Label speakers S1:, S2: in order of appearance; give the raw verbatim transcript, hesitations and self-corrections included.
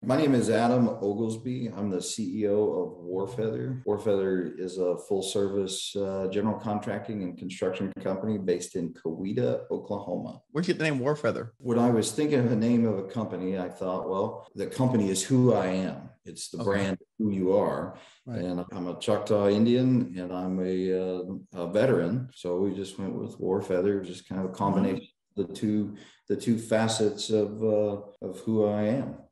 S1: My name is Adam Oglesby. I'm the C E O of Warfeather. Warfeather is a full-service uh, general contracting and construction company based in Coweta, Oklahoma.
S2: Where'd you get the name Warfeather?
S1: When I was thinking of the name of a company, I thought, well, the company is who I am. It's the okay. brand, who you are. Right. And I'm a Choctaw Indian, and I'm a, uh, a veteran. So we just went with Warfeather, just kind of a combination mm-hmm. of the two, the two facets of uh, of who I am.